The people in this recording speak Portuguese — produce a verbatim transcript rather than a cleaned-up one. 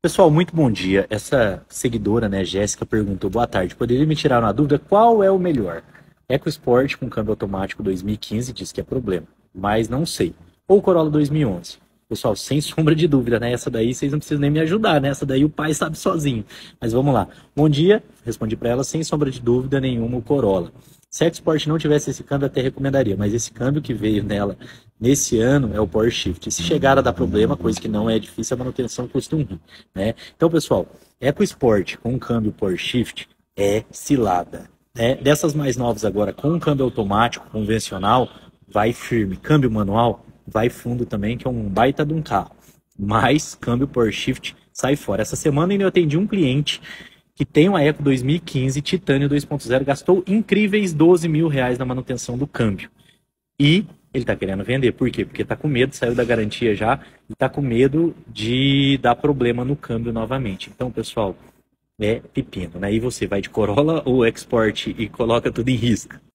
Pessoal, muito bom dia. Essa seguidora, né, Jéssica, perguntou: boa tarde, poderia me tirar uma dúvida? Qual é o melhor? EcoSport com câmbio automático dois mil e quinze diz que é problema, mas não sei. Ou Corolla dois mil e onze? Pessoal, sem sombra de dúvida, né? Essa daí vocês não precisam nem me ajudar, né? Essa daí o pai sabe sozinho. Mas vamos lá. Bom dia, respondi para ela, sem sombra de dúvida nenhuma, o Corolla. Se a EcoSport não tivesse esse câmbio, até recomendaria, mas esse câmbio que veio nela nesse ano é o Power Shift. Se chegar a dar problema, coisa que não é difícil, a manutenção custa um rim, né? Então, pessoal, EcoSport com câmbio Power Shift é cilada. Né? Dessas mais novas agora, com câmbio automático, convencional, vai firme. Câmbio manual, vai fundo também, que é um baita de um carro. Mas câmbio Power Shift sai fora. Essa semana eu atendi um cliente que tem uma Eco dois mil e quinze Titânio dois ponto zero, gastou incríveis doze mil reais na manutenção do câmbio. E ele tá querendo vender. Por quê? Porque tá com medo, saiu da garantia já, e tá com medo de dar problema no câmbio novamente. Então, pessoal, é pepino, né? E você vai de Corolla ou Export e coloca tudo em risco?